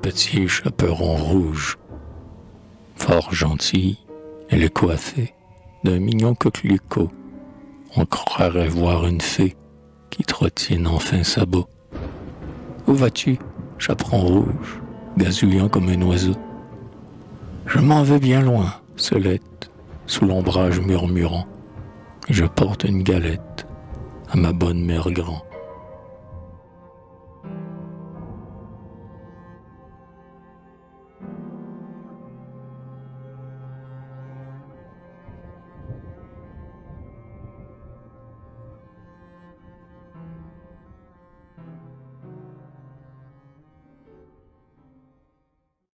petit chaperon rouge. Fort gentille, elle est coiffée d'un mignon coquelicot. On croirait voir une fée qui trottine enfin sabot. Où vas-tu, chaperon rouge, gazouillant comme un oiseau? Je m'en vais bien loin, Solette, sous l'ombrage murmurant. Je porte une galette à ma bonne mère grand.